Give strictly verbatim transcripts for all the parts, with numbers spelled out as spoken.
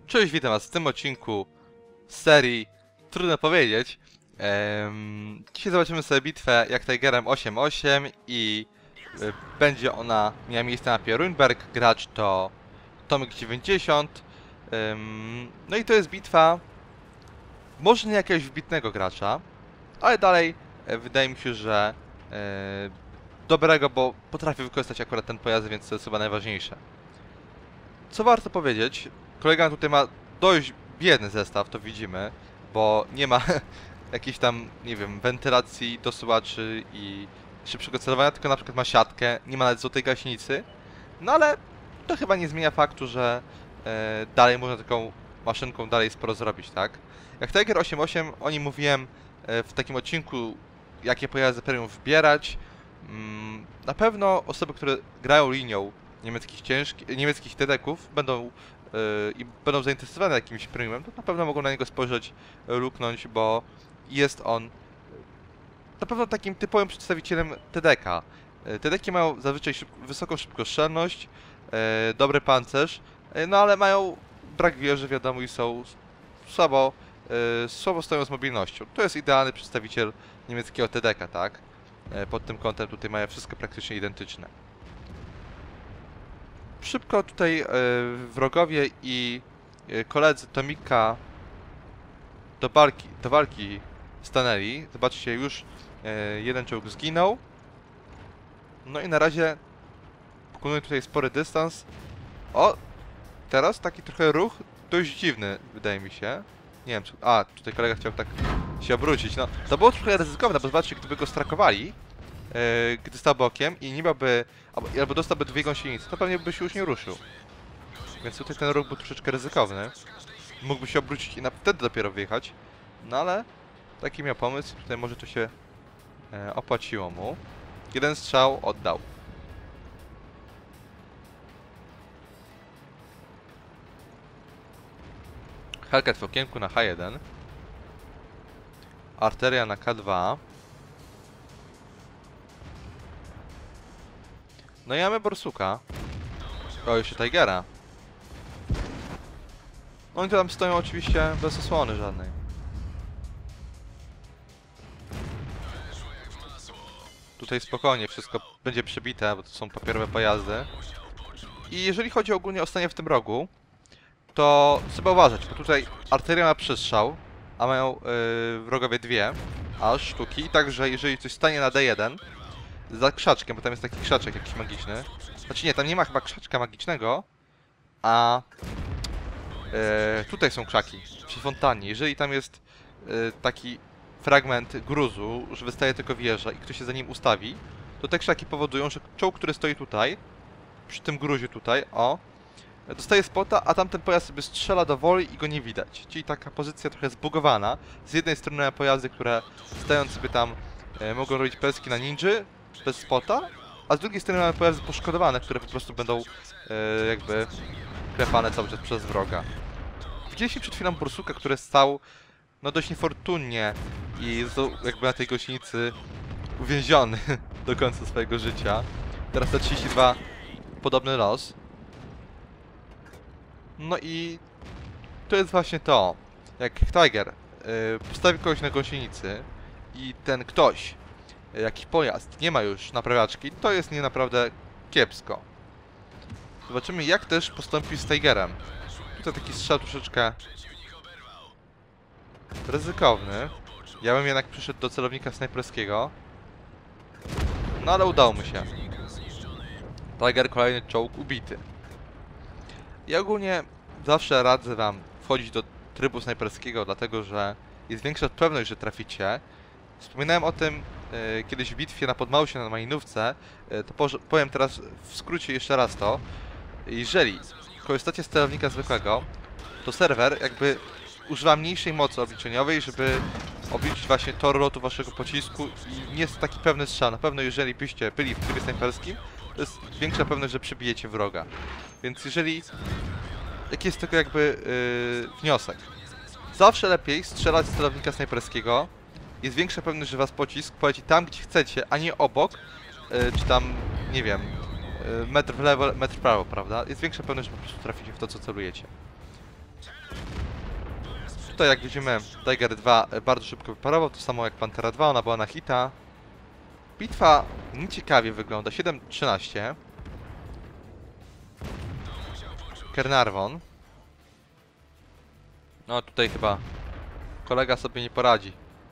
Cześć, witam was w tym odcinku z serii Trudno powiedzieć. Ehm, dzisiaj zobaczymy sobie bitwę jak Tigerem osiem osiem i y, będzie ona miała miejsce na mapie Ruinberg. Gracz to Tomek dziewięćdziesiąt. Ehm, no i to jest bitwa może nie jakiegoś wybitnego gracza, ale dalej e, wydaje mi się, że e, dobrego, bo potrafi wykorzystać akurat ten pojazd, więc to jest chyba najważniejsze. Co warto powiedzieć, kolega tutaj ma dość biedny zestaw, to widzimy, bo nie ma jakiejś tam, nie wiem, wentylacji, dosyłaczy i szybszego celowania, tylko na przykład ma siatkę, nie ma nawet złotej gaśnicy. No ale to chyba nie zmienia faktu, że e, dalej można taką maszynką dalej sporo zrobić, tak? Jak Tiger osiem osiem, o nim mówiłem e, w takim odcinku, jakie pojazdy premium wybierać. Mm, na pewno osoby, które grają linią niemieckich ciężkich, niemieckich T D ków będą yy, i będą zainteresowane jakimś premiumem, to na pewno mogą na niego spojrzeć, luknąć, bo jest on na pewno takim typowym przedstawicielem T D K. T D ki mają zazwyczaj szyb wysoką szybkostrzelność, yy, dobry pancerz, yy, no ale mają brak wieży, wiadomo, i są słabo, yy, słabo stoją z mobilnością. To jest idealny przedstawiciel niemieckiego T D K, tak? Yy, pod tym kątem tutaj mają wszystko praktycznie identyczne. Szybko tutaj e, wrogowie i e, koledzy Tomika do walki, do walki stanęli. Zobaczcie, już e, jeden czołg zginął. No i na razie pokonuję tutaj spory dystans. O! Teraz taki trochę ruch dość dziwny, wydaje mi się. Nie wiem, czy... A, tutaj kolega chciał tak się obrócić. No, to było trochę ryzykowne, bo zobaczcie, gdyby go strakowali, Yy, gdy stał bokiem i nie miałby, albo, albo dostałby dwie gąsienice, to pewnie by się już nie ruszył. Więc tutaj ten ruch był troszeczkę ryzykowny. Mógłby się obrócić i na, wtedy dopiero wyjechać. No ale taki miał pomysł, tutaj może to się e, opłaciło mu. Jeden strzał oddał. Hellcat w okienku na H jeden. Arteria na K dwa. No i mamy Borsuka. O, jeszcze Tigera. Oni tam stoją oczywiście bez osłony żadnej. Tutaj spokojnie wszystko będzie przebite, bo to są papierowe pojazdy. I jeżeli chodzi ogólnie o stanie w tym rogu, to trzeba uważać, bo tutaj arteria ma przestrzał, a mają yy, wrogowie dwie aż sztuki. Także jeżeli coś stanie na D jeden za krzaczkiem, bo tam jest taki krzaczek jakiś magiczny. Znaczy nie, tam nie ma chyba krzaczka magicznego, a e, tutaj są krzaki przy fontannie. Jeżeli tam jest e, taki fragment gruzu, że wystaje tylko wieża i ktoś się za nim ustawi, to te krzaki powodują, że czołg, który stoi tutaj, przy tym gruzie tutaj, o, dostaje spota, a tamten pojazd sobie strzela do woli i go nie widać. Czyli taka pozycja trochę zbugowana. Z jednej strony mamy pojazdy, które stojąc sobie tam e, mogą robić peski na ninży, bez spota, a z drugiej strony mamy pojazdy poszkodowane, które po prostu będą e, jakby klepane cały czas przez wroga. Widzieliśmy przed chwilą Borsuka, który stał no dość niefortunnie i został jakby na tej gąsienicy uwięziony do końca swojego życia. Teraz T trzydzieści dwa podobny los. No i to jest właśnie to, jak Tiger e, postawi kogoś na gąsienicy i ten ktoś, jakiś pojazd nie ma już naprawiaczki, to jest nie naprawdę kiepsko. Zobaczymy, jak też postąpi z Tigerem. Tutaj taki strzał troszeczkę ryzykowny. Ja bym jednak przyszedł do celownika snajperskiego. No ale udało mu się. Tiger, kolejny czołg ubity. I ogólnie zawsze radzę wam wchodzić do trybu snajperskiego, dlatego że jest większa pewność, że traficie. Wspominałem o tym e, kiedyś w bitwie na Podmausie na Malinówce, e, to powiem teraz w skrócie jeszcze raz to. Jeżeli korzystacie z celownika zwykłego, to serwer jakby używa mniejszej mocy obliczeniowej, żeby obliczyć właśnie tor lotu waszego pocisku i nie jest taki pewny strzał. Na pewno jeżeli byście byli w trybie snajperskim, to jest większa pewność, że przybijecie wroga. Więc jeżeli... Jaki jest tego jakby yy, wniosek? Zawsze lepiej strzelać z celownika snajperskiego. Jest większa pewność, że was pocisk poleci tam, gdzie chcecie, a nie obok, yy, czy tam, nie wiem, yy, metr w lewo, metr w prawo, prawda? Jest większa pewność, że po prostu traficie w to, co celujecie. Tutaj jak widzimy, Tiger dwa bardzo szybko wyparował, to samo jak Pantera dwa, ona była na hita. Bitwa nieciekawie wygląda, siedem trzynaście. Caernarvon. No tutaj chyba kolega sobie nie poradzi.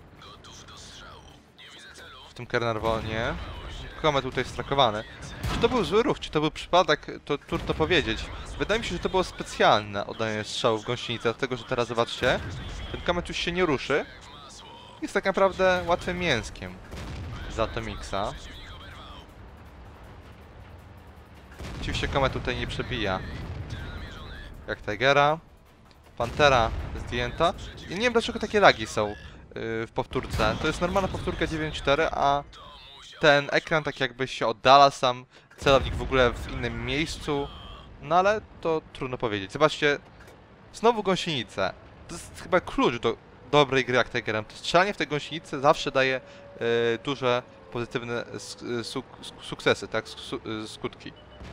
W tym Caernarvonie. Komet tutaj strakowany. Czy to był zły ruch, czy to był przypadek, to trudno powiedzieć. Wydaje mi się, że to było specjalne oddanie strzału w gąsienicę, dlatego że teraz zobaczcie, ten komet już się nie ruszy. Jest tak naprawdę łatwym mięskiem za Atomixa. Oczywiście komet tutaj nie przebija jak Tigera. Pantera zdjęta. I nie wiem dlaczego takie lagi są yy, w powtórce. To jest normalna powtórka dziewięć cztery, a ten ekran tak jakby się oddala sam, celownik w ogóle w innym miejscu. No ale to trudno powiedzieć. Zobaczcie, znowu gąsienice. To jest chyba klucz do dobrej gry jak Tigerem. To strzelanie w tej gąsienicy zawsze daje yy, duże pozytywne suk sukcesy, tak? Su skutki.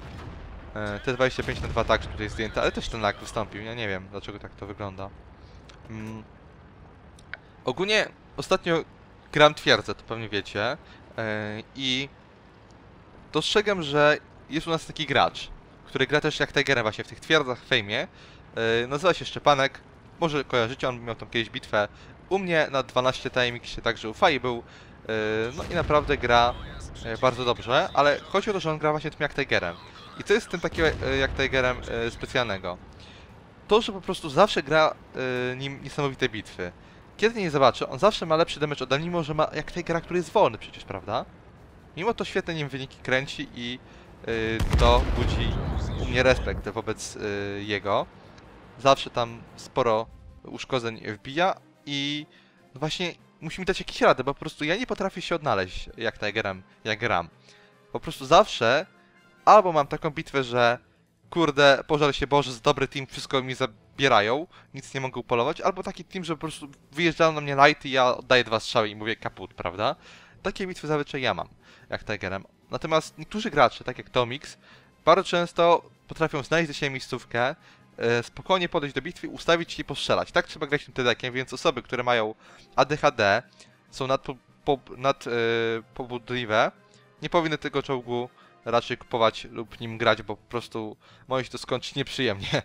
T dwadzieścia pięć na dwa także tutaj zdjęte, ale też ten lag wystąpił, ja nie wiem dlaczego tak to wygląda. Mm. Ogólnie ostatnio gram twierdzę, to pewnie wiecie, yy, i dostrzegam, że jest u nas taki gracz, który gra też jak Tigerem właśnie w tych twierdzach w fejmie. Yy, nazywa się Szczepanek, może kojarzycie, on miał tam kiedyś bitwę u mnie na dwanaście T M X także u Fai był, yy, no i naprawdę gra yy, bardzo dobrze, ale chodzi o to, że on gra właśnie tym jak Tigerem. I co jest w tym takiego jak Tigerem e, specjalnego? To, że po prostu zawsze gra e, nim niesamowite bitwy. Kiedy nie zobaczy, on zawsze ma lepszy damage ode mnie, mimo że ma jak Tigera, który jest wolny przecież, prawda? Mimo to świetnie nim wyniki kręci i e, to budzi u mnie respekt wobec e, jego. Zawsze tam sporo uszkodzeń wbija i no właśnie musi mi dać jakieś rady, bo po prostu ja nie potrafię się odnaleźć jak Tigerem, jak gram. Po prostu zawsze albo mam taką bitwę, że kurde, pożal się Boże, z dobry team, wszystko mi zabierają, nic nie mogę upolować, albo taki team, że po prostu wyjeżdżają na mnie lighty i ja oddaję dwa strzały i mówię kaput, prawda? Takie bitwy zazwyczaj ja mam, jak Tigerem. Natomiast niektórzy gracze, tak jak Tomix, bardzo często potrafią znaleźć dla siebie miejscówkę, e, spokojnie podejść do bitwy, ustawić się i postrzelać. Tak trzeba grać tym tydekiem, więc osoby, które mają A D H D, są nad, po, po, nad e, pobudliwe, nie powinny tego czołgu raczej kupować lub nim grać, bo po prostu może się to skończyć nieprzyjemnie.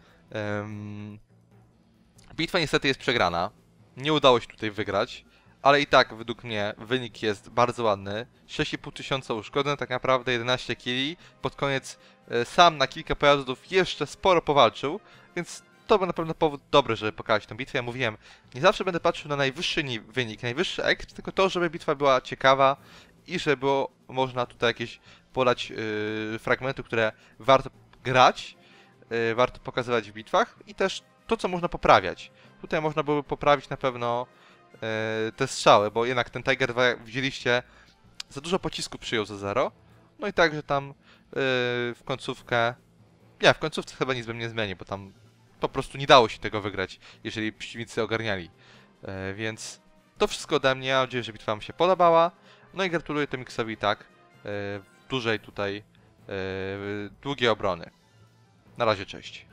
um, bitwa niestety jest przegrana. Nie udało się tutaj wygrać, ale i tak według mnie wynik jest bardzo ładny. sześć i pół tysiąca uszkodzeń, tak naprawdę jedenaście killi. Pod koniec e, sam na kilka pojazdów jeszcze sporo powalczył, więc to był na pewno powód dobry, żeby pokazać tę bitwę. Ja mówiłem, nie zawsze będę patrzył na najwyższy wynik, najwyższy exp, tylko to, żeby bitwa była ciekawa i żeby było można tutaj jakieś podać yy, fragmenty, które warto grać, yy, warto pokazywać w bitwach i też to, co można poprawiać. Tutaj można byłoby poprawić na pewno yy, te strzały, bo jednak ten Tiger dwa, jak widzieliście, za dużo pocisku przyjął za zero. No i także tam yy, w końcówkę... Nie, w końcówce chyba nic bym nie zmienił, bo tam po prostu nie dało się tego wygrać, jeżeli przeciwnicy ogarniali. Yy, więc to wszystko ode mnie, mam nadzieję, że bitwa wam się podobała. No i gratuluję Tomixowi tak, yy, dużej tutaj, yy, długiej obrony. Na razie, cześć.